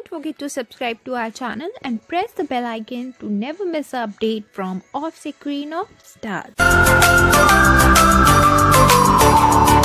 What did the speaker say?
Don't forget to subscribe to our channel and press the bell icon to never miss an update from Offscreen of Stars.